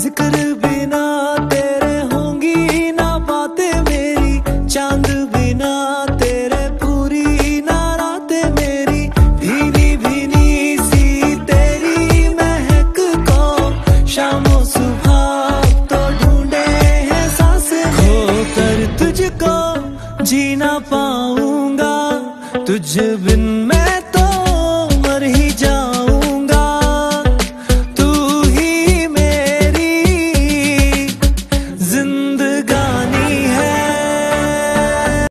जिक्र बिना तेरे होंगी ना बातें मेरी, चांद बिना तेरे पूरी ना रातें मेरी। भीनी भीनी सी तेरी महक को शामों सुबह तो ढूंढे हैं सांसें, खो कर तुझको जी ना पाऊंगा तुझ बिन मैं।